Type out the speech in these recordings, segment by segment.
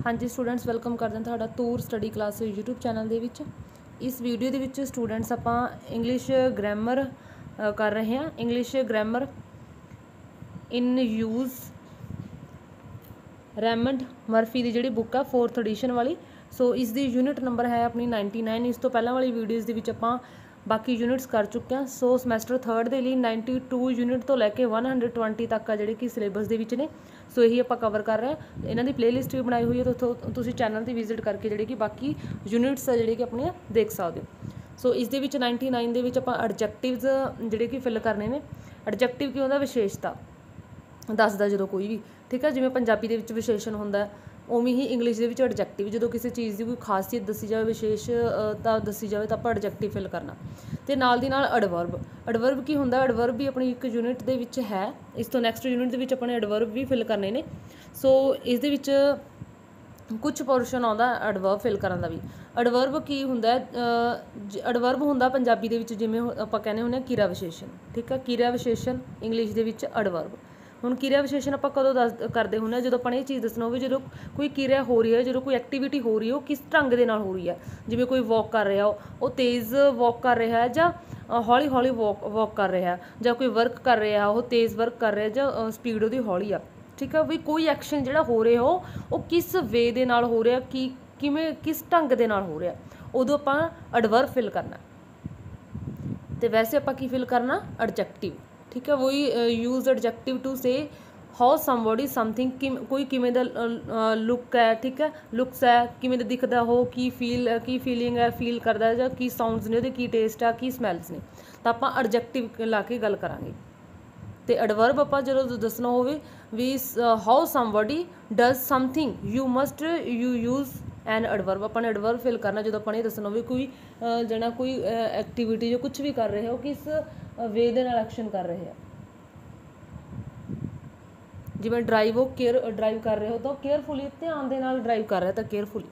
हाँ जी students welcome करते हैं तुहाडा तूर स्टडी क्लास यूट्यूब चैनल दे विच। इस वीडियो दे विच स्टूडेंट्स आपां इंग्लिश ग्रामर कर रहे हैं। English grammar in use Raymond Murphy की जिहड़ी बुक है 4th एडिशन वाली। सो इसकी यूनिट नंबर है अपनी 99। इस तो पहला वाली वीडियोज़ दे विच आपां बाकी यूनिट्स कर चुके हैं। सो समैसटर 3rd के लिए 92 यूनिट तो लैके 120 तक आ जिहड़े कि सिलेबस दे विच ने। सो यही आप कवर कर रहे हैं। इन्हों की प्लेलिस्ट भी बनाई हुई है, तो तुसीं चैनल पर विजिट करके जिहड़े कि बाकी यूनिट्स है जिहड़े कि अपने देख सकते हो। सो इस दे विच 99 दे विच आपां एडजैक्टिव्स जिहड़े कि फिल करने ने। एडजैक्टिव की होंदा विशेषता दसदा जो कोई भी, ठीक है, जिवें पंजाबी दे विच विशेषण होंदा उवें ही इंग्लिश दे विच एडजैक्टिव जो किसी चीज़ की कोई खासियत दसी जाए विशेषता दसी जाए तो आप एडजैक्टिव फिल करना। तो नाल दी नाल एडवर्ब। एडवर्ब की होंदा, एडवर्ब भी अपनी एक यूनिट दे विच है। इस तो नैक्सट यूनिट दे विच अपने एडवर्ब भी फिल करने ने। सो इस दे विच कुछ पोर्शन आउंदा एडवर्ब फिल करन दा भी। एडवर्ब की हुंदा, एडवर्ब हुंदा पंजाबी दे विच जिवें आपां कहने हुंदे किरिया विशेषण, ठीक है, किरिया विशेषण इंग्लिश दे विच एडवर्ब। हुण किरिया विशेषण आपां कदों करदे हुंदे जदों आपां ये चीज़ दसना होवे जदों कोई किरिया हो रही है, जदों कोई एक्टिविटी हो रही है, वो किस ढंग दे नाल हो रही है। जिवें कोई वॉक कर रहा वो तेज़ वॉक कर रहा है जां हौली हौली वॉक कर रहा है, जां कोई वर्क कर रहा वो तेज़ वर्क कर रहा जां स्पीड उहदी हौली आ, ठीक है। भी कोई एक्शन जिहड़ा हो रहा हो वो किस वे दे नाल हो रहा, कि किवें किस ढंग दे नाल हो रहा, उदों आपां एडवर्ब फिल करना। तो वैसे आपां की फिल करना एडजैक्टिव, ठीक है। वही use adjective to say how somebody something, कोई किमें दा लुक है, ठीक है, लुक्स है, किमें दा दिखदा हो, की फीलिंग है, फील करदा है, जां की साउंड्स ने, की टेस्ट है, की स्मैल्स ने, तो आपां एडजैक्टिव ला के गल करांगे। तो एडवर्ब आपां जदों दसना होवे वी how somebody does something you must you use an adverb. अपन एडवर्ब फिल करना जो अपन ये दसना हो कोई जना कोई एक्टिविटी जो कुछ भी कर रहे हो किस वे दे नाल एक्शन कर रहे हैं। जिवें ड्राइव हो ड्राइव कर रहे हो तो केयरफुली ध्यान दे नाल ड्राइव कर रहे हो तो केयरफुली।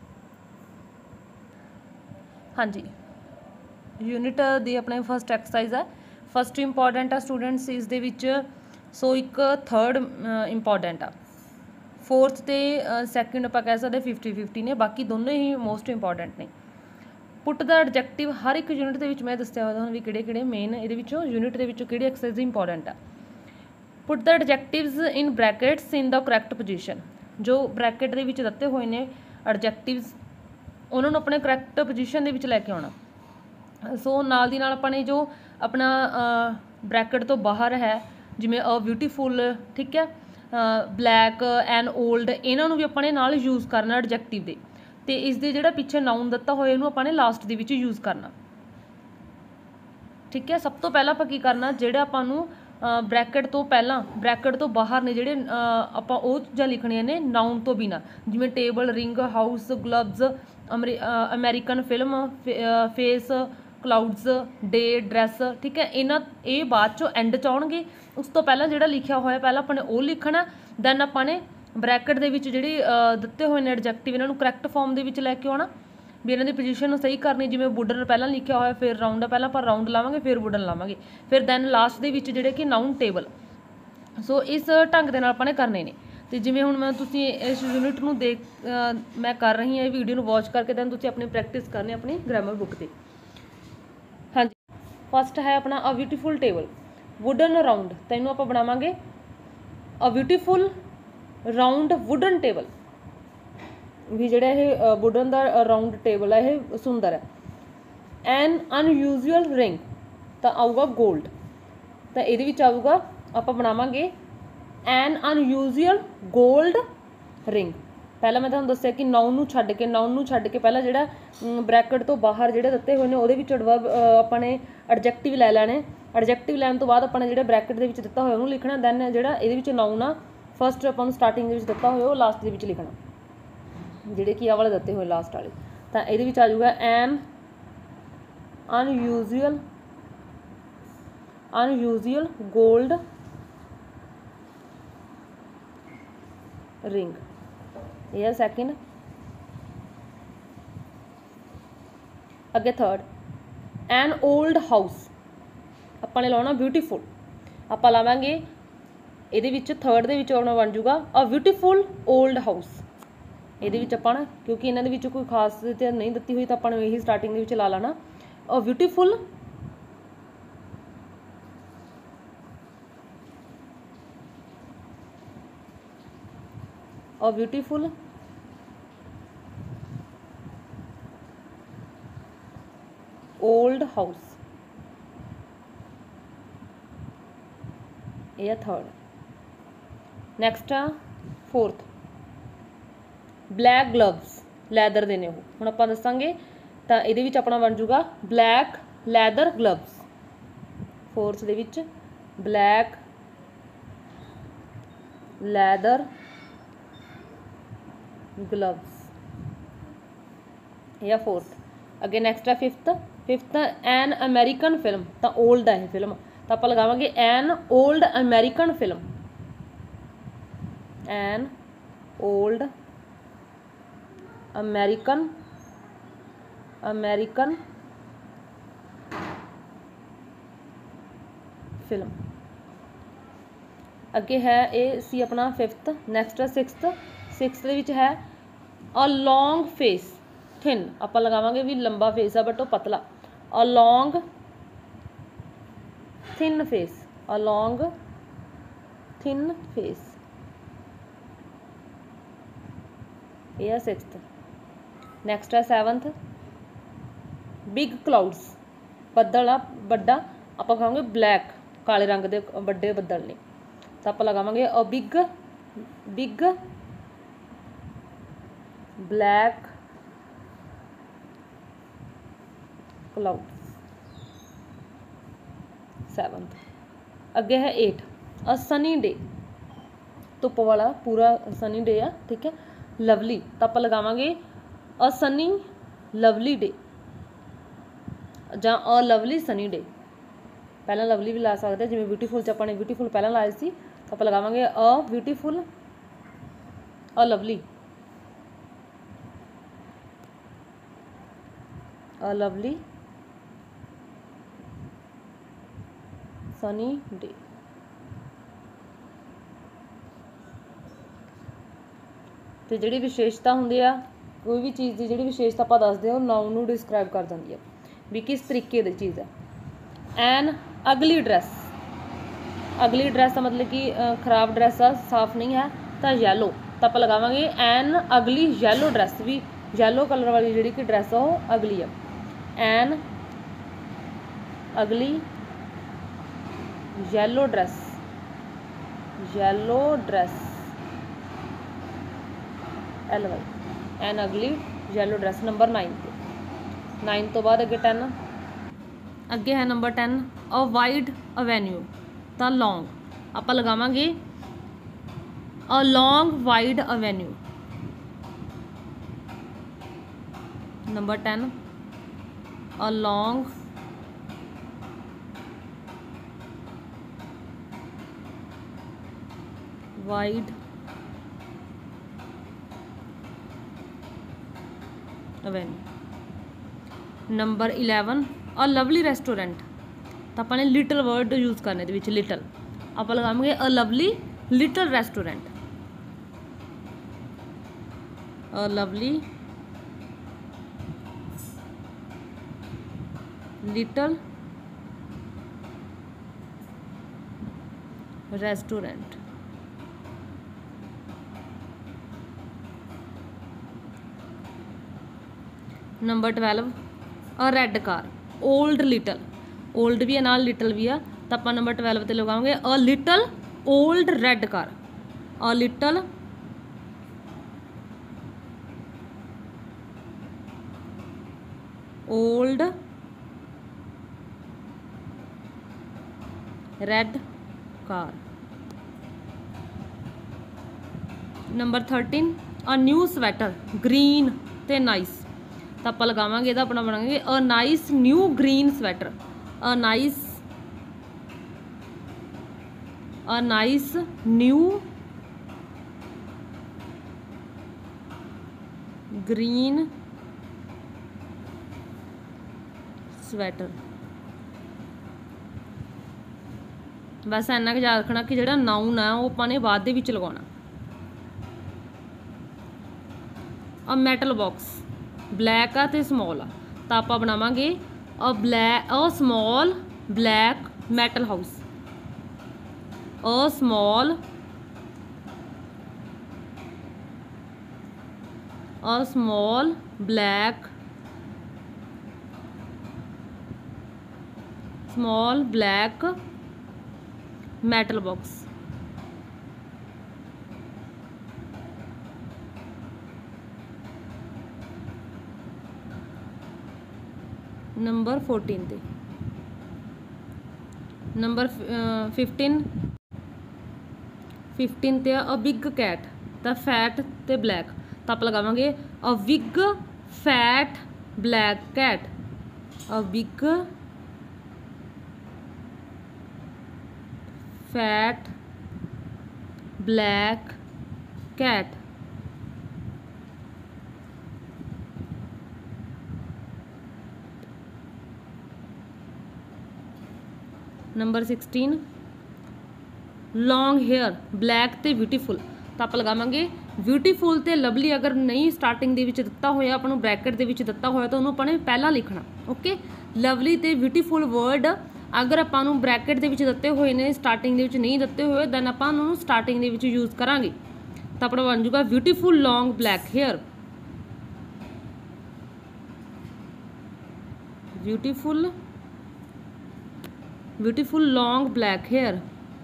हाँ जी यूनिट दी अपने फस्ट एक्सरसाइज है। फस्ट इंपॉर्टेंट आ स्टूडेंट्स इस दे विच। सो एक 3rd इंपॉर्टेंट आ, 4th ते सैकेंड आप कह सकते 50-50 ने, बाकी दोनों ही मोस्ट इंपॉर्टेंट ने। पुट द एडजैक्टिव हर एक यूनिट दे विच मैं दस्सिया होया तुहानूं भी किहड़े मेन इहदे विचों यूनिट दे विचों किहड़ी एक्सरसाइज इंपॉर्टेंट आ। Put the adjectives in brackets in the correct position. जो ब्रैकेट दे विच दित्ते होए ने एडजैक्टिव्स उन्होंने अपने करैक्ट पोजीशन दे विच लैके आउणा। सो नाल दी नाल आपां ने जो अपना ब्रैकेट तो बाहर है जिवें अ ब्यूटीफुल, ठीक है, ब्लैक एंड ओल्ड, इन्हों भी अपने नाल यूज़ करना एडजैक्टिव दे। ते इस दे जिहड़ा पिछे नाउन दिता होए इहनूं आपां ने लास्ट दे विच यूज़ करना, ठीक है। सब तो पहला आपां की करना जिहड़ा आपां नूं ब्रैकेट तो पहला ब्रैकेट तो बाहर ने जिहड़े आपां ओह चीज़ां लिखणियां ने नाउन तो बिना, जिवें table, ring, house, gloves, American film, face, clouds, day, dress, ठीक है। इन्हां ये बाद चों एंड च आउणगे। उस तो पहला जिहड़ा लिखिया होया पहला आपां ने ओह लिखना, दैन आपां ने ब्रैकेट दे विच जिहड़ी दित्ते होए ने एडजैक्टिव इन्हां नूं करैक्ट फॉर्म दे विच लैके आउणा, भी इन्हां दी पोजीशन सही करनी। जिवें वुडन पहला लिखिया होया फिर राउंड है, पहला आपां राउंड लावांगे फिर वुडन लावांगे, फिर दैन लास्ट दे विच जिहड़े कि नाउन टेबल। सो इस ढंग दे नाल आपां ने करने ने। तो जिवें हुण मैं तुसीं इस यूनिट नूं देख मैं कर रही हाँ वीडियो नूं वॉच करके दैन तुसीं अपनी प्रैक्टिस करनी अपनी ग्रामर बुक ते। हाँ जी फस्ट है अपना a beautiful table, wooden round, तो इनू आप बनावांगे a beautiful round wooden table, भी जिहड़ा ये वुडन दा राउंड टेबल है ये सुंदर है। एन अनयूजुअल रिंग, तो आऊगा गोल्ड, तो ये विच आऊगा आप बनावांगे एन अनयूजुअल गोल्ड रिंग। पहला मैं तुहानूं दस्सिया कि नाउन नूं छड्ड के पहला जिहड़ा ब्रैकेट तो बाहर जिहड़े दित्ते होए ने उहदे विच एडवर्ब आपां ने एडजैक्टिव लै लैणे। एडजैक्टिव लैण तो बाद आपां ने जिहड़ा ब्रैकेट दे विच दित्ता होया उहनूं लिखना, दैन जिहड़ा इहदे विच नाउन आ फस्ट आपां नूं स्टार्टिंग दे विच दित्ता होया वो लास्ट दे विच लिखना, जिहड़े कि आ वाले दित्ते होए लास्ट वाले। तो इहदे विच आ जाऊगा एन अनयूजुअल गोल्ड रिंग, यह सैकेंड। अगे 3rd एन ओल्ड हाउस, आपां ने लाउणा ब्यूटीफुल, आपां लावांगे इहदे विच 3rd दे विच आउणा बन जूगा अ ब्यूटीफुल ओल्ड हाउस, ਇਹਦੇ ਵਿੱਚ ਆਪਾਂ ਨਾ ਕਿਉਂਕਿ ਇਹਨਾਂ ਦੇ ਵਿੱਚ ਕੋਈ ਖਾਸੀਅਤ ਨਹੀਂ ਦਿੱਤੀ ਹੋਈ ਤਾਂ ਆਪਾਂ ਨੂੰ ਇਹੀ ਸਟਾਰਟਿੰਗ ਦੇ ਵਿੱਚ ਲਾ ਲੈਣਾ। A beautiful a beautiful old house, ਇਹ ਥਰਡ। ਨੈਕਸਟ ਆ ਫੋਰਥ, ਬਲੈਕ ਗਲਵਸ, ਲੈਦਰ ਦੇ ਨੇ ਉਹ। ਹੁਣ ਆਪਾਂ ਦੱਸਾਂਗੇ ਤਾਂ ਇਹਦੇ ਵਿੱਚ ਆਪਣਾ ਬਣ ਜੂਗਾ ਬਲੈਕ ਲੈਦਰ ਗਲਵਸ। ਫੋਰਥ ਦੇ ਵਿੱਚ ਬਲੈਕ ਲੈਦਰ ਗਲਵਸ, ਇਹ ਆ ਫੋਰਥ। ਅੱਗੇ ਨੈਕਸਟ ਆ fifth. Fifth an American film, ਤਾਂ ਓਲਡ ਆ ਇਹ ਫਿਲਮ, ਤਾਂ ਆਪਾਂ ਲਗਾਵਾਂਗੇ an old American film, an old American film. ਅੱਗੇ ਹੈ ਇਹ ਸੀ ਆਪਣਾ ਫਿਫਥ। Next sixth. ਸਿਕਸਥ ਦੇ ਵਿੱਚ ਹੈ ਅ ਲੌਂਗ ਫੇਸ ਥਿਨ, ਆਪਾਂ ਲਗਾਵਾਂਗੇ ਵੀ ਲੰਬਾ ਫੇਸ ਆ ਬਟ ਉਹ ਪਤਲਾ, a long thin face, a long thin face, ਇਹ ਆ ਸਿਕਸਥ। ਨੈਕਸਟ ਹੈ ਸੈਵਨਥ, ਬਿਗ ਕਲਾਊਡਸ, ਬੱਦਲ ਆ ਵੱਡਾ, ਆਪਾਂ ਕਹਾਂਗੇ ਬਲੈਕ, ਕਾਲੇ ਰੰਗ ਦੇ ਵੱਡੇ ਬੱਦਲ ਨੇ, ਤਾਂ ਆਪਾਂ ਲਗਾਵਾਂਗੇ a big black clouds, seventh. ਅੱਗੇ ਹੈ ਏਟ, ਅ ਸਨੀ ਡੇ, ਧੁੱਪ ਵਾਲਾ ਪੂਰਾ ਸਨੀ ਡੇ ਆ, ਠੀਕ ਹੈ। ਲਵਲੀ, ਤਾਂ ਆਪਾਂ ਲਗਾਵਾਂਗੇ ਅ ਸਨੀ ਲਵਲੀ ਡੇ ਜਾਂ ਅ ਲਵਲੀ ਸਨੀ ਡੇ। ਪਹਿਲਾਂ ਲਵਲੀ ਵੀ ਲਾ ਸਕਦੇ ਜਿਵੇਂ ਬਿਊਟੀਫੁਲ 'ਚ ਆਪਾਂ ਨੇ ਬਿਊਟੀਫੁਲ ਪਹਿਲਾਂ ਲਾਏ ਸੀ, ਤਾਂ ਆਪਾਂ ਲਗਾਵਾਂਗੇ a beautiful a lovely, a lovely sunny day. ਤੇ ਜਿਹੜੀ ਵਿਸ਼ੇਸ਼ਤਾ ਹੁੰਦੀ ਆ ਕੋਈ ਵੀ ਚੀਜ਼ ਦੀ, ਜਿਹੜੀ ਵਿਸ਼ੇਸ਼ਤਾ ਆਪਾਂ ਦੱਸਦੇ ਹਾਂ ਉਹ ਨਾउन ਨੂੰ ਡਿਸਕ੍ਰਾਈਬ ਕਰ ਦਿੰਦੀ ਆ ਵੀ ਕਿਸ ਤਰੀਕੇ ਦੀ ਚੀਜ਼ ਹੈ। ਐਨ ਅਗਲੀ ਡਰੈਸ, ਅਗਲੀ ਡਰੈਸ ਦਾ ਮਤਲਬ ਕਿ ਖਰਾਬ ਡਰੈਸ ਆ, ਸਾਫ਼ ਨਹੀਂ ਹੈ। ਤਾਂ ਯੈਲੋ, ਤਾਂ ਆਪਾਂ ਲਗਾਵਾਂਗੇ ਐਨ ਅਗਲੀ ਯੈਲੋ ਡਰੈਸ, ਵੀ ਯੈਲੋ ਕਲਰ ਵਾਲੀ ਜਿਹੜੀ ਕਿ ਡਰੈਸ ਆ ਉਹ ਅਗਲੀ ਆ। An ugly yellow dress, yellow dress, LY, an ugly yellow dress. Number 9 ਤੇ, 9 ਤੋਂ ਬਾਅਦ ਅੱਗੇ 10। ਅੱਗੇ ਹੈ ਨੰਬਰ 10, ਅ ਵਾਈਡ ਅਵੈਨਿਊ, ਤਾਂ ਲੌਂਗ, ਆਪਾਂ ਲਗਾਵਾਂਗੇ a long wide avenue. Number 10, a long wide avenue. Number 11, a lovely restaurant, ਤਾਂ ਆਪਾਂ ਨੇ ਲਿਟਲ ਵਰਡ ਯੂਜ਼ ਕਰਨੇ ਦੇ ਵਿੱਚ, ਲਿਟਲ, ਆਪਾਂ ਲਗਾਵਾਂਗੇ a lovely little restaurant, a lovely little restaurant. Number 12, a red car, old little, old ਵੀ ਹੈ ਨਾਲ ਲਿਟਲ ਵੀ ਆ, ਤਾਂ ਆਪਾਂ ਨੰਬਰ 12 ਤੇ ਲਗਾਵਾਂਗੇ a little old red car, a little old red car. Number 13, a new sweater, green ਤੇ nice, ਤਾਂ ਆਪਾਂ ਲਗਾਵਾਂਗੇ ਇਹਦਾ ਆਪਣਾ ਬਣਾਵਾਂਗੇ a nice new green sweater, a nice new green sweater. ਬਸ ਇੰਨਾ ਕੁ ਯਾਦ ਰੱਖਣਾ ਕਿ ਜਿਹੜਾ ਨਾउन ਆ ਉਹ ਆਪਾਂ ਨੇ ਬਾਅਦ ਦੇ ਵਿੱਚ ਲਗਾਉਣਾ। ਅ ਮੈਟਲ ਬਾਕਸ, ਬਲੈਕ ਆ ਤੇ ਸਮੋਲ ਆ, ਤਾਂ ਆਪਾਂ ਬਣਾਵਾਂਗੇ a small black metal house, a small black metal box. Number 14 ਤੇ नंबर 15 ਤੇ ਅ ਬਿਗ ਕੈਟ, ਤਾਂ ਫੈਟ ਤੇ ਬਲੈਕ, ਤਾਂ ਆਪਾਂ ਲਗਾਵਾਂਗੇ a big fat black cat, a big fat black cat. Number 16 long hair black ते beautiful, तो आप लगावांगे ब्यूटीफुल ते लवली। अगर नहीं स्टार्टिंग दे विच दिता होया आपां नूं ब्रैकेट दे विच दिता होया तो उन्होंने अपने पहला लिखना। ओके, लवली ते ब्यूटीफुल वर्ड अगर आपां नूं ब्रैकेट दे विच दिते हुए ने, स्टार्टिंग दे विच नहीं दिते हुए, दैन आपां नूं स्टार्टिंग दे विच यूज़ करांगे, तो अपना बन जूगा beautiful long black hair, beautiful long black hair.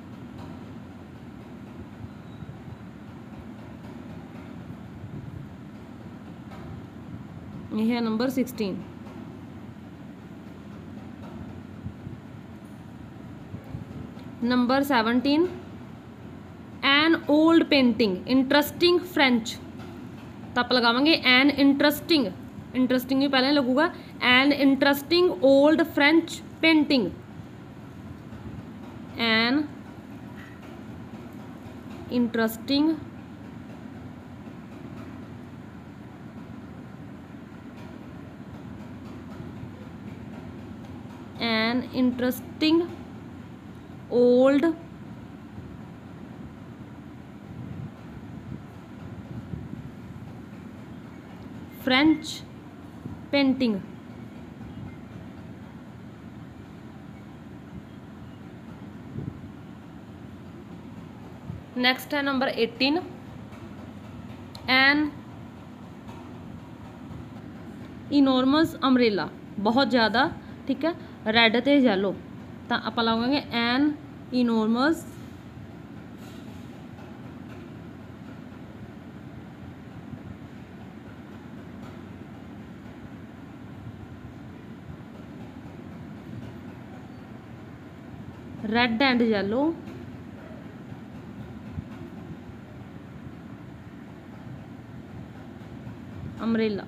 यह है number 16। Number 17 an old painting interesting French, तो आप लगावांगे एन इंटरस्टिंग, इंटरस्टिंग भी पहले लगूगा, an interesting old French painting, an interesting old French painting. Next है नंबर 18 एन इनॉर्मस अमरेला, बहुत ज़्यादा, ठीक है, रैड ते येलो, तो आप लगाएंगे an enormous red and yellow umbrella.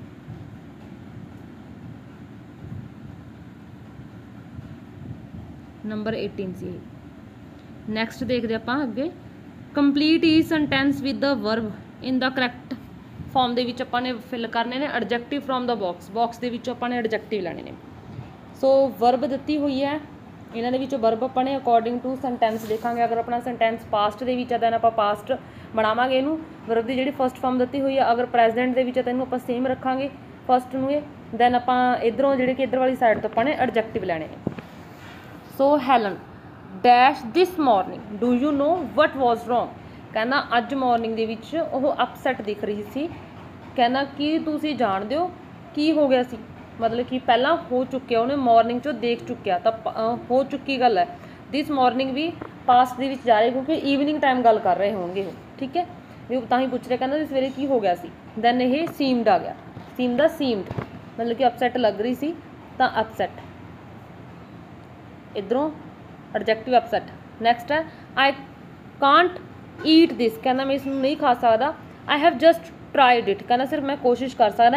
Number 18 C. Next देखते आप अगे कंप्लीट ई sentence with the verb in the correct form दे विच आपां ने फिल करने ने adjective from the box, box दे विच आपां ने एडजैक्टिव लैने ने। सो वर्ब दित्ती हुई है, इन्हां दे विचों वर्ब आपां ने अकॉर्डिंग टू सेंटेंस देखांगे। अगर अपना सेंटेंस पास्ट दे विच है दैन आपां पास्ट बनावांगे इहनूं, वर्ब दी जिहड़ी फस्ट फॉर्म दित्ती हुई है। अगर प्रेजेंट दे विच है तां इहनूं आपां सेम रखांगे फस्ट नूं, दैन आपां इधरों जिहड़े कि इधर वाली साइड तो आपां ने एडजैक्टिव लैने ने। So Helen dash this morning do you know what was wrong, कहना अज मॉर्निंग दे विच ओह अपसैट दिख रही सी, कहना कि तुसीं जाणदे हो की हो गया सी, मतलब कि पहला हो चुक्या, उन्हें मॉर्निंग चो देख चुक्या, तो हो चुकी गल है। दिस मॉर्निंग भी पास्ट दे विच जा रही क्योंकि ईवनिंग टाइम गल कर रहे होंगे वो, ठीक है, भी तां ही पूछ रहे, कहना सवेरे की हो गया सी। दैन ये सीम्ड आ गया, सीम दा सीम्ड मतलब कि अपसैट लग रही सी, तो अपसैट इधरों एडजैक्टिव अपसैट। नैक्सट है आई कांट ईट दिस, कहना मैं इसनूं नहीं खा सकता। I have just tried it, कहना सिर्फ मैं कोशिश कर सकता।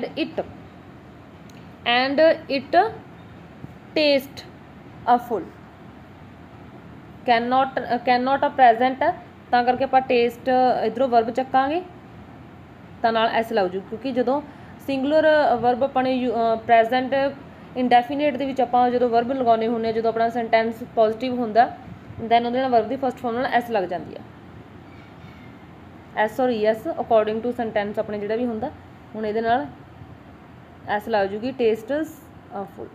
And it taste awful, can not a present है, तां करके आप टेस्ट इधरों वर्ब चकांगे तो नाल एस लग जू, क्योंकि जो सिंगुलर वर्ब अपने प्रेजेंट इंडेफिनेट दे विच आपां जो वर्ब लगाने होंगे, जो अपना सेंटेंस पॉजिटिव होंदा दैन उहदे नाल वर्ब की फस्ट फॉर्म नाल एस लग जाती है। ਐਸ ਔਰ ਈਐਸ ਅਕੋਰਡਿੰਗ ਟੂ ਸੈਂਟੈਂਸ ਆਪਣੇ ਜਿਹੜਾ ਵੀ ਹੁੰਦਾ। ਹੁਣ ਇਹਦੇ ਨਾਲ ਐਸ ਲੱਗ ਜੂਗੀ ਟੇਸਟਸ ਫੁੱਲ,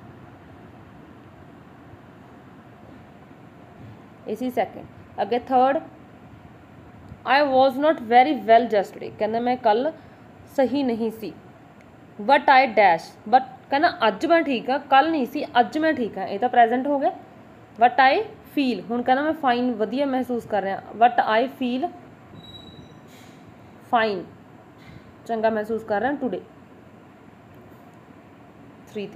ਇਸੀ ਸੈਕਿੰਡ। ਅੱਗੇ third, I was not very well yesterday, कहना मैं कल सही नहीं सी। बट आई डैश, बट कहना अज मैं ठीक हाँ, कल नहीं सी, अज मैं ठीक हाँ, ये तो प्रेजेंट हो गया। बट आई फील, हुण कहना मैं फाइन वधिया महसूस कर रहा, बट आई फील फाइन चंगा महसूस कर रहा टूडे। 3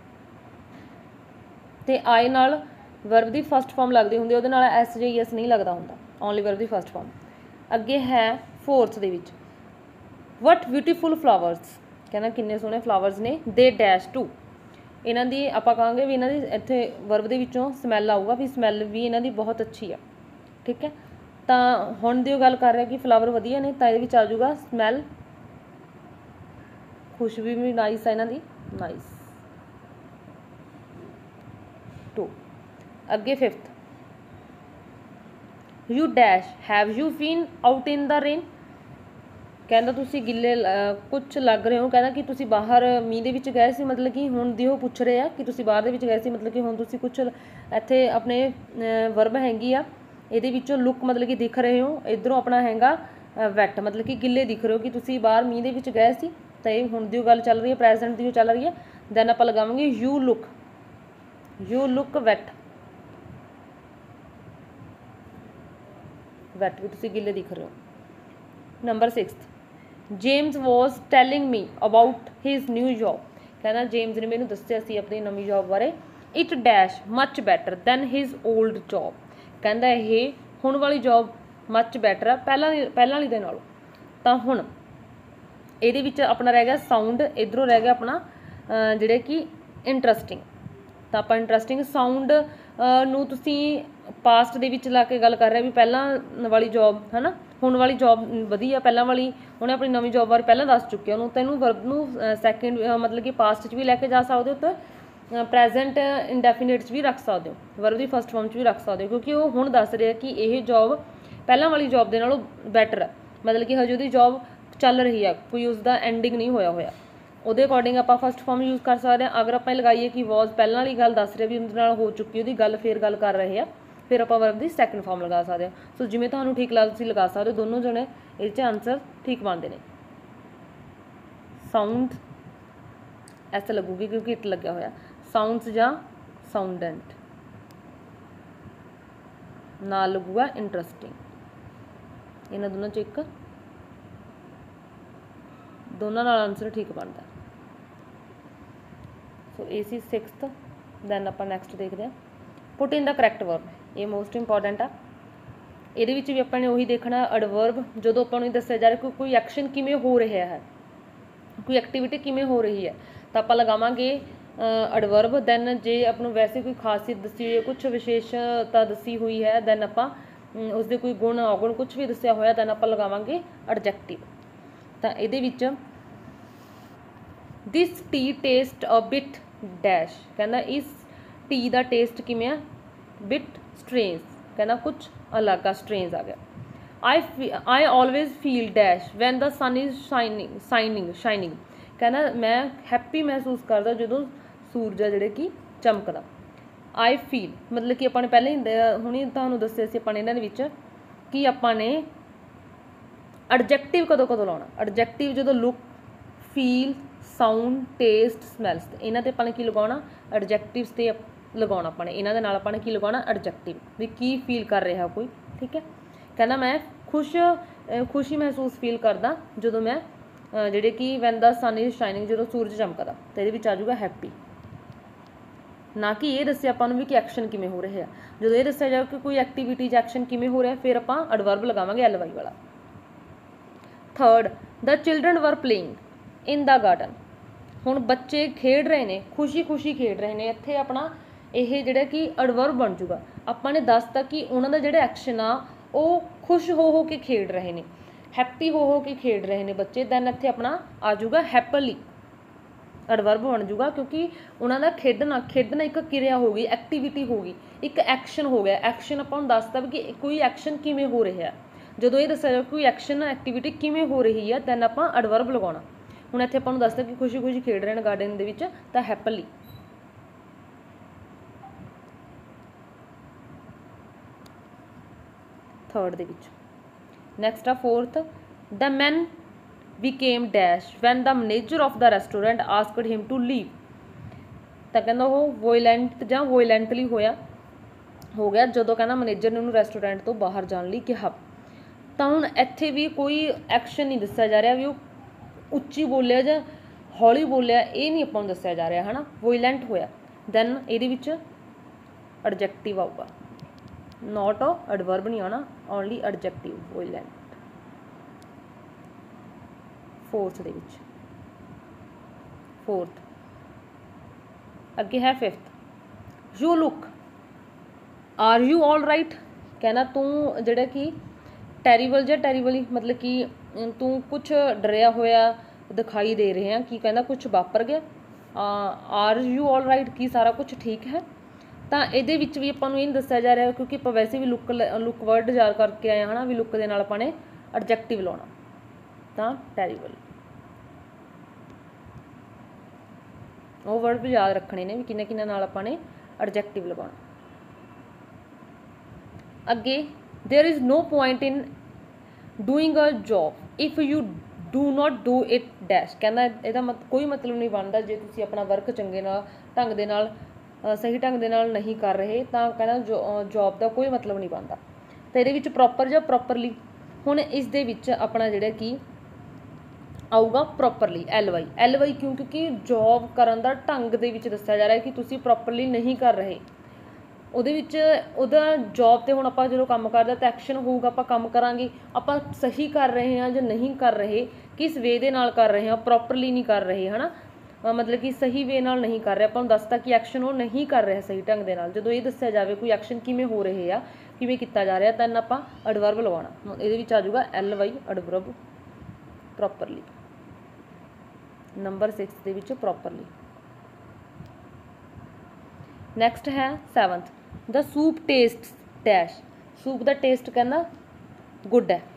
ते आई नाल वर्ब की फस्ट फॉर्म लगती होंगी, उहदे नाल एस जे एस नहीं लगता होंदा, ओनली वर्ब की फस्ट फॉर्म। अगे है फोर्थ दे विच, वट ब्यूटीफुल फ्लावर्स, कहना किन्ने सोहने फ्लावर्स ने, दे डैश टू, इन्हां दी आपां कहांगे भी इन्हां दी इत्थे वर्ब दे विचों स्मैल आऊगा भी स्मैल भी इन्हां दी बहुत अच्छी है, ठीक है। तां हुण दी गल कर रहा कि फ्लावर वधिया ने, तां इहदे विच आ जाऊगा स्मैल, खुशबू भी नाइस है इन्हां दी, नाइस। 2 अगे fifth, you dash have you been out in the rain, कहना तुसी गिले कुछ लग रहे हो, कहना कि तुसी बाहर मींह दे विच गए सी, मतलब कि हुण दी ओह पुछ रहे आ कि तुसी बाहर दे विच गए सी, मतलब कि हुण तुसी कुछ इत्थे अपने वर्ब हैगी आ इहदे विचों लुक मतलब कि दिख रहे हो, इधरों अपना हैगा वैट मतलब कि गिले दिख रहे हो कि तुसी बाहर मींह दे विच गए सी, तो ये हुण दी गल चल रही है, प्रेजेंट दी चल रही है। दैन आपां लगावांगे यू लुक वैट, वैट भी तुसी गिले दिख रहे हो। Number 6, James was telling me about his new job, कहना जेम्स ने मैनू दस्सिया सी अपनी नवी जॉब बारे, it dash much better than his old job, कहंदा ये हुण वाली जॉब मच बैटर है पहला वाली दे नालों। तां हुण इहदे विच अपना रह गया साउंड, इधरों रह गया अपना जिहड़े कि इंटरस्टिंग, तो आप इंटरस्टिंग साउंड नूं तुसीं पास्ट दे विच ला के गल कर रहे भी पहला वाली जॉब है ना, हुण वाली जॉब वधिया, पहला वाली उन्हें अपनी नवी जॉब बारे पहला दस चुके उन्होंने, तो इनू वर्ब नूं सैकेंड मतलब कि पास्ट च भी लैके जा सकते हो, तो प्रेजेंट इंडेफिनेट च भी रख सकते हो, वर्ब की फस्ट फॉर्म च भी रख सकते हो, क्योंकि वो हुण दस रहे कि यह जॉब पहला वाली जॉब के नालों बैटर है, मतलब कि हजे उसकी जॉब चल रही है, कोई उसका एंडिंग नहीं होया ਉਹਦੇ अकॉर्डिंग आप फस्ट फॉर्म यूज़ कर सकते हैं। अगर आप लगाइए कि वॉज पहला वाली गल दस रहे भी उनके नाल हो चुकी उसकी गल फिर गल कर रहे हैं, फिर आप वर्ब की सैकेंड फॉर्म लगा सकते हैं। सो जिमें तुहानूं ठीक लगदा तुसीं लगा सकते हो, दोनों जने इस आंसर ठीक बनते हैं। साउंड ऐसा लगूगी क्योंकि इट लग्या होया, साउंड्स या साउंडेंट नाल लगूगा इंटरस्टिंग, इन्हां दोनों च एक दोनों नाल आंसर ठीक बनता है। सो ये सी 6th। दैन आप नैक्सट देखते हैं put in the correct verb, ये मोस्ट इंपॉर्टेंट आ, ये भी अपने उही देखना एडवर्ब, जो अपने दसिया जा रहा कि कोई एक्शन किमें हो रहा है, कोई एक्टिविटी किमें हो रही है, तो आप लगावांगे एडवर्ब। दैन जे अपनों वैसे कोई खासियत दसी हुई है, कुछ विशेषता दसी हुई है, दैन आप उसके कोई गुण अवगुण कुछ भी दसिया होया, दैन आप लगावांगे एडजैक्टिव। तो ये this tea taste a bit dash, कहना इस टी का टेस्ट किमें है, बिट स्ट्रेंज, कहना कुछ अलग आ, स्ट्रेंज आ गया। I always feel dash when the sun is shining, कहना मैं हैप्पी महसूस करता जो सूरज है जोड़े कि चमकदा। आई फील मतलब कि अपने पहले हुणे तुहानूं दस्सिया सी अपने इन्हां दे विच कि अपने एडजैक्टिव कदों लाउणा, एडजैक्टिव जो look feel sound taste smells, इन्हां ते अपने की लगाउणा एडजैक्टिव्स ते लगाउणा, अपने इन्हां दे नाल अपने की लगाउणा एडजैक्टिव, भी की फील कर रहा कोई, ठीक है। कहना मैं खुशी महसूस फील करदा जो मैं जिहड़े कि when the sun is shining, जो सूरज चमकदा, तो ये आ जाऊगा हैप्पी, ना कि ये दस्सिया आपां नूं भी कि एक्शन किमें हो रहा है। जो ये दस्सिया जाए कि कोई एक्टिविटी एक्शन किमें हो रहा है, फिर आपां एडवर्ब लगावांगे LY वाला। Third, the children were playing in the garden, हुण बच्चे खेड रहे हैं, खुशी खुशी खेड रहे हैं, इत्थे अपना यह जिहड़ा कि एडवर्ब बन जूगा। आपां ने दसता कि उन्हां दा जिहड़ा एक्शन आ वो खुश हो के खेड रहे हैं, हैप्पी हो के खेड रहे हैं बच्चे, दैन इत्थे अपना आ जूगा हैप्पीली, एडवर्ब बन जूगा, क्योंकि उन्हां दा खेडना एक क्रिया होगी, एक्टिविटी होगी, एक एक्शन हो गया। एक्शन आपां नूं दसदा कि कोई एक्शन किवें हो रहा है, ਜਦੋਂ ਇਹ ਦੱਸਿਆ ਜਾਵੇ ਕੋਈ ਐਕਸ਼ਨ ਐਕਟੀਵਿਟੀ ਕਿਵੇਂ ਹੋ ਰਹੀ ਹੈ ਦੈਨ ਆਪਾਂ ਐਡਵਰਬ ਲਗਾਉਣਾ। ਹੁਣ ਇੱਥੇ ਆਪਾਂ ਨੂੰ ਦੱਸਦਾ ਕਿ ਖੁਸ਼ੀ ਖੁਸ਼ੀ ਖੇਡ ਰਹੇ ਨੇ ਗਾਰਡਨ ਦੇ ਵਿੱਚ ਤਾਂ ਹੈਪੀਲੀ। ਥਰਡ ਦੇ ਵਿੱਚ ਨੈਕਸਟ ਆ fourth, the man became dash when the manager of the restaurant asked him to leave। ਤਾਂ ਕਹਿੰਦਾ ਉਹ ਵੋਇਲੈਂਟ ਜਾਂ ਵੋਇਲੈਂਟਲੀ ਹੋ ਗਿਆ ਜਦੋਂ ਕਹਿੰਦਾ ਮੈਨੇਜਰ ਨੇ ਉਹਨੂੰ ਰੈਸਟੋਰੈਂਟ ਤੋਂ ਬਾਹਰ ਜਾਣ ਲਈ ਕਿਹਾ। ਤਾਂ ਹੁਣ ਇੱਥੇ ਵੀ ਕੋਈ ਐਕਸ਼ਨ ਨਹੀਂ ਦੱਸਿਆ ਜਾ ਰਿਹਾ ਵੀ ਉਹ ਉੱਚੀ ਬੋਲਿਆ ਜਾਂ ਹੌਲੀ ਬੋਲਿਆ, ਇਹ ਨਹੀਂ ਆਪਾਂ ਨੂੰ ਦੱਸਿਆ ਜਾ ਰਿਹਾ ਹੈ ਨਾ, ਵੋਇਲੈਂਟ ਹੋਇਆ। ਦੈਨ ਇਹਦੇ ਵਿੱਚ ਐਡਜੈਕਟਿਵ ਆਊਗਾ, ਨੋਟ ਐਡਵਰਬ ਨਹੀਂ ਆਉਣਾ, ਓਨਲੀ ਐਡਜੈਕਟਿਵ ਵੋਇਲੈਂਟ। फोर्थ ਦੇ ਵਿੱਚ फोर्थ ਅੱਗੇ ਹੈ fifth, you look are you all right. कहना तू ਜਿਹੜਾ कि ਟੈਰੀਬਲ ਜਾਂ ਟੈਰੀਬਲੀ मतलब कि तू कुछ डरिया होया दिखाई दे रहे हैं कि कहना कुछ वापर गया। आर यू ऑल राइट कि सारा कुछ ठीक है। ਤਾਂ ਇਹਦੇ ਵਿੱਚ ਵੀ ਆਪਾਂ ਨੂੰ ਇਹ ਦੱਸਿਆ ਜਾ ਰਿਹਾ ਕਿਉਂਕਿ ਆਪਾਂ ਵੈਸੇ ਵੀ ਲੁੱਕ ਵਰਡ ਯਾਦ ਕਰਕੇ ਆਏ ਹਾਂ ਨਾ ਵੀ ਲੁੱਕ ਦੇ ਨਾਲ ਆਪਾਂ ਨੇ ਐਡਜੈਕਟਿਵ ਲਾਉਣਾ, ਤਾਂ ਟੈਰੀਬਲ ਉਹ ਵਰਡ ਵੀ ਯਾਦ ਰੱਖਣੇ ਨੇ ਵੀ ਕਿੰਨੇ ਕਿੰਨੇ ਨਾਲ ਆਪਾਂ ਨੇ ਐਡਜੈਕਟਿਵ ਲਗਾਉਣਾ। ਅੱਗੇ there is no point in doing a job if you do not do it dash. कहना ਇਹਦਾ ਕੋਈ ਮਤਲਬ ਨਹੀਂ ਬਣਦਾ ਜੇ ਤੁਸੀਂ ਆਪਣਾ ਵਰਕ ਚੰਗੇ ਨਾਲ ਢੰਗ ਦੇ ਨਾਲ ਸਹੀ ਢੰਗ ਦੇ ਨਾਲ ਨਹੀਂ ਕਰ ਰਹੇ ਤਾਂ ਕਹਿੰਦਾ ਜੌਬ ਦਾ ਕੋਈ ਮਤਲਬ ਨਹੀਂ ਬਣਦਾ। ਤਾਂ ਇਹਦੇ ਵਿੱਚ ਪ੍ਰੋਪਰ ਜਾਂ ਪ੍ਰੋਪਰਲੀ, ਹੁਣ ਇਸ ਦੇ ਵਿੱਚ ਆਪਣਾ ਜਿਹੜਾ ਕਿ ਆਊਗਾ ਪ੍ਰੋਪਰਲੀ ਐਲ ਵਾਈ ਕਿਉਂ, ਕਿਉਂਕਿ ਜੌਬ ਕਰਨ ਦਾ ਢੰਗ ਦੇ ਵਿੱਚ ਦੱਸਿਆ ਜਾ ਰਿਹਾ ਕਿ ਤੁਸੀਂ ਪ੍ਰੋਪਰਲੀ ਨਹੀਂ ਕਰ ਰਹੇ। ਉਹਦੇ ਵਿੱਚ ਉਹਦਾ ਜੌਬ 'ਤੇ ਹੁਣ ਆਪਾਂ ਜਦੋਂ ਕੰਮ ਕਰਦੇ ਤਾਂ ਐਕਸ਼ਨ ਹੋਊਗਾ, ਆਪਾਂ ਕੰਮ ਕਰਾਂਗੇ, ਆਪਾਂ ਸਹੀ ਕਰ ਰਹੇ ਹਾਂ ਜਾਂ ਨਹੀਂ ਕਰ ਰਹੇ, ਕਿਸ ਵੇ ਦੇ ਨਾਲ ਕਰ ਰਹੇ ਹਾਂ, ਪ੍ਰੋਪਰਲੀ ਨਹੀਂ ਕਰ ਰਹੇ ਹੈ ਨਾ, ਮਤਲਬ ਕਿ ਸਹੀ ਵੇ ਨਾਲ ਨਹੀਂ ਕਰ ਰਹੇ। ਆਪਾਂ ਨੂੰ ਦੱਸਤਾ ਕਿ ਐਕਸ਼ਨ ਉਹ ਨਹੀਂ ਕਰ ਰਿਹਾ ਸਹੀ ਢੰਗ ਦੇ ਨਾਲ। ਜਦੋਂ ਇਹ ਦੱਸਿਆ ਜਾਵੇ ਕੋਈ ਐਕਸ਼ਨ ਕਿਵੇਂ ਹੋ ਰਹੇ ਆ, ਕਿਵੇਂ ਕੀਤਾ ਜਾ ਰਿਹਾ, ਤਾਂ ਆਪਾਂ ਐਡਵਰਬ ਲਗਾਉਣਾ। ਇਹਦੇ ਵਿੱਚ ਆ ਜਾਊਗਾ LY ਐਡਵਰਬ ਪ੍ਰੋਪਰਲੀ। ਨੰਬਰ 6 ਦੇ ਵਿੱਚ ਪ੍ਰੋਪਰਲੀ। ਨੈਕਸਟ ਹੈ 7th, the soup taste dash. Soup ਦਾ ਟੇਸਟ ਕਹਿੰਦਾ ਗੁੱਡ ਹੈ।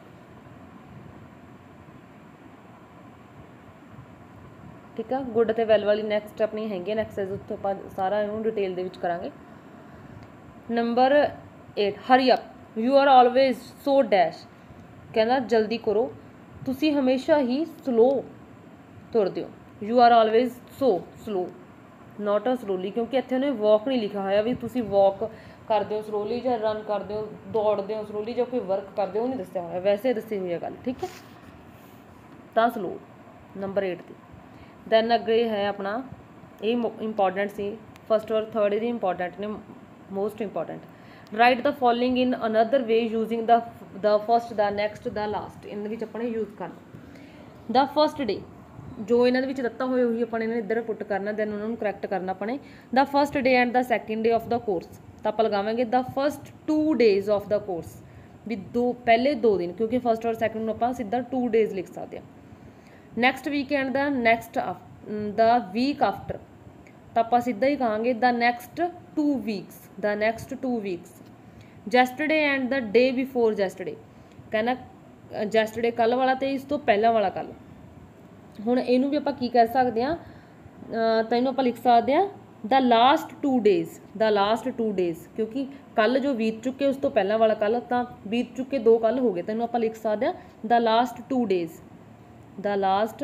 ਠੀਕ ਆ, ਗੁੱਡ ਤੇ ਵੈਲ ਵਾਲੀ ਨੈਕਸਟ ਆਪਣੀ ਹੈਗੀ ਐਕਸਰਸਾਈਜ਼, ਉੱਥੇ ਆਪਾਂ ਸਾਰਾ ਇਹਨੂੰ ਡਿਟੇਲ ਦੇ ਵਿੱਚ ਕਰਾਂਗੇ। Number 8, hurry up you are always so dash. ਕਹਿੰਦਾ ਜਲਦੀ ਕਰੋ, ਤੁਸੀਂ ਹਮੇਸ਼ਾ ਹੀ ਸਲੋ ਤੁਰਦੇ ਹੋ। You are always so slow, not a slowly, ਕਿਉਂਕਿ ਇੱਥੇ ਉਹਨੇ ਵੋਕ ਨਹੀਂ ਲਿਖਿਆ ਹੋਇਆ ਵੀ ਤੁਸੀਂ ਵੋਕ ਕਰਦੇ ਹੋ ਸਲੋਲੀ ਜਾਂ ਰਨ ਕਰਦੇ ਹੋ, ਦੌੜਦੇ ਹੋ ਸਲੋਲੀ ਜਾਂ ਕੋਈ ਵਰਕ ਕਰਦੇ ਹੋ, ਉਹ ਨਹੀਂ ਦੱਸਿਆ ਹੋਇਆ, ਵੈਸੇ ਦੱਸੀ ਹੋਈ ਹੈ ਗੱਲ। ਠੀਕ ਹੈ, ਤਾਂ ਸਲੋ ਨੰਬਰ 8 ਦੀ। ਦੈਨ ਅੱਗੇ ਹੈ ਆਪਣਾ, ਇਹ ਇੰਪੋਰਟੈਂਟ ਸੀ, ਫਸਟ ਔਰ ਥਰਡ ਇਹਦੀ ਇੰਪੋਰਟੈਂਟ ਨੇ, most important. Write the following in another way using the first, the next, the last. ਇਹਨਾਂ ਵਿੱਚ ਆਪਾਂ ਨੇ ਯੂਜ਼ ਕਰਨਾ। ਦ ਫਸਟ ਡੇ, ਜੋ ਇਹਨਾਂ ਦੇ ਵਿੱਚ ਦਿੱਤਾ ਹੋਇਆ ਉਹੀ ਆਪਾਂ ਨੇ ਇੱਧਰ ਪੁੱਟ ਕਰਨਾ, ਦੈਨ ਉਹਨਾਂ ਨੂੰ ਕਰੈਕਟ ਕਰਨਾ ਆਪਾਂ ਨੇ। The first day and the second day of the course, ਤਾਂ ਆਪਾਂ ਲਗਾਵਾਂਗੇ the first 2 days of the course, ਵੀ ਪਹਿਲੇ 2 ਦਿਨ, ਕਿਉਂਕਿ ਫਸਟ ਔਰ ਸੈਕਿੰਡ ਨੂੰ ਆਪਾਂ ਸਿੱਧਾ 2 days ਲਿਖ ਸਕਦੇ ਹਾਂ। Next week and the next the week after, ਤਾਂ ਆਪਾਂ ਸਿੱਧਾ ਹੀ ਕਹਾਂਗੇ the next 2 weeks, the next 2 weeks। Yesterday and the day before yesterday, ਕਹਿੰਦਾ ਜੈਸਟਰਡੇ ਕੱਲ੍ਹ ਵਾਲਾ ਅਤੇ ਇਸ ਤੋਂ ਪਹਿਲਾਂ ਵਾਲਾ ਕੱਲ੍ਹ। ਹੁਣ ਇਹਨੂੰ ਵੀ ਆਪਾਂ ਕੀ ਕਰ ਸਕਦੇ ਹਾਂ, ਤਾਂ ਇਹਨੂੰ ਆਪਾਂ ਲਿਖ ਸਕਦੇ ਹਾਂ the last 2 days, the last 2 days, ਕਿਉਂਕਿ ਕੱਲ੍ਹ ਜੋ ਬੀਤ ਚੁੱਕੇ ਉਸ ਤੋਂ ਪਹਿਲਾਂ ਵਾਲਾ ਕੱਲ੍ਹ, ਤਾਂ ਬੀਤ ਚੁੱਕੇ 2 ਕੱਲ੍ਹ ਹੋ ਗਏ, ਤਾਂ ਇਹਨੂੰ ਆਪਾਂ ਲਿਖ ਸਕਦੇ ਹਾਂ the last 2 days, the last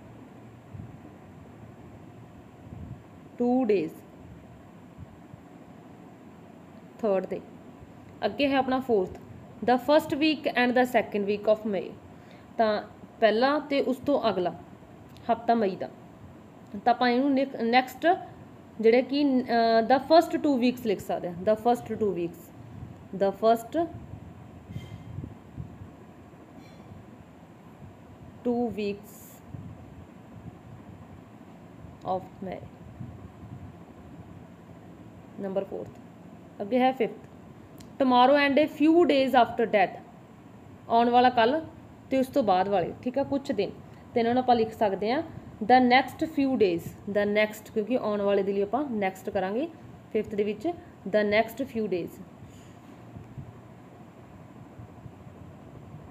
2 days। Third ਤੇ ਅੱਗੇ ਹੈ ਆਪਣਾ 4th, the first week and the second week of ਮਈ, ਤਾਂ ਪਹਿਲਾ ਅਤੇ ਉਸ ਤੋਂ ਅਗਲਾ ਹਫ਼ਤਾ ਮਈ ਦਾ। ਤਾਂ ਆਪਾਂ ਇਹਨੂੰ ਨੈਕਸਟ ਜਿਹੜੇ ਕਿ ਦ ਫਸਟ 2 weeks ਲਿਖ ਸਕਦੇ ਹਾਂ, the first 2 weeks, the first 2 weeks of ਮਈ। ਨੰਬਰ 4th ਅੱਗੇ ਹੈ 5th, tomorrow and a few days after that, ਆਉਣ ਵਾਲਾ ਕੱਲ੍ਹ ਅਤੇ ਉਸ ਤੋਂ ਬਾਅਦ ਵਾਲੇ, ਠੀਕ ਆ, ਕੁਛ ਦਿਨ। ਅਤੇ ਇਹਨਾਂ ਨੂੰ ਆਪਾਂ ਲਿਖ ਸਕਦੇ ਹਾਂ the next few days, the next, ਕਿਉਂਕਿ ਆਉਣ ਵਾਲੇ ਦੇ ਲਈ ਆਪਾਂ ਨੈਕਸਟ ਕਰਾਂਗੇ 5th ਦੇ ਵਿੱਚ, ਦ ਨੈਕਸਟ ਫਿਊ ਡੇਜ਼।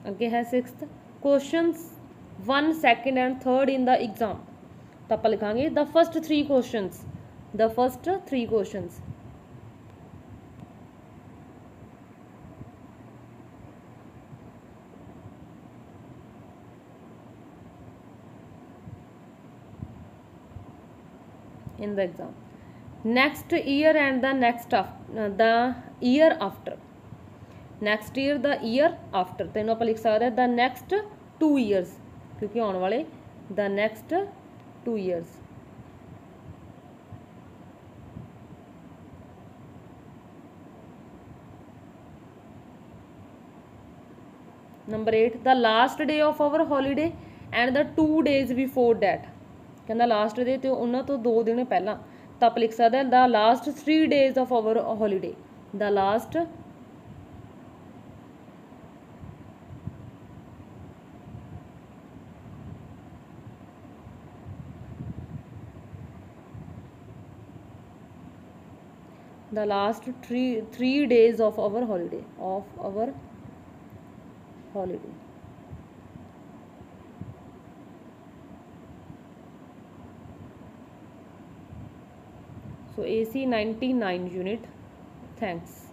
अगे है 6th questions 1 2 and 3 in the exam. तो आप लिखांगे the first 3 questions, the first 3 questions. in the exam, next year and the next the year after, next year the year after, तो इन्हों आप लिख सकते हैं the next 2 years, क्योंकि आने वाले the next 2 years। Number 8 the last day of our holiday and the 2 days before that, कहना लास्ट डे तो उन्होंने तो 2 दिन पहला, तो आप लिख सकते हैं the last 3 days of our holiday, द लास्ट the last 3 days of our holiday, of our holiday। So AC 99 unit, thanks।